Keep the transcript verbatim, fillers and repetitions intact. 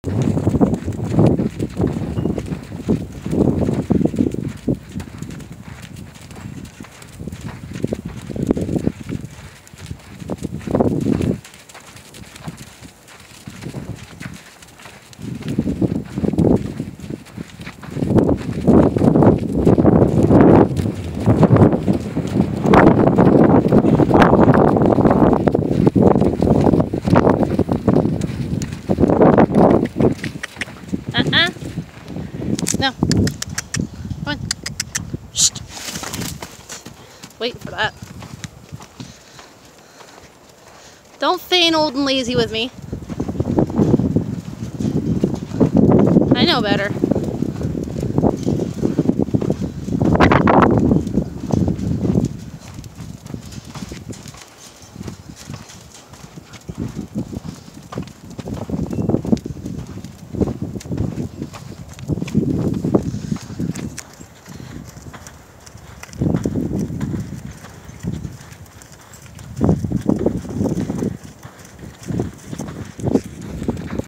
Uh-uh. No. Come on. Shh. Wait for that. Don't feign old and lazy with me. I know better.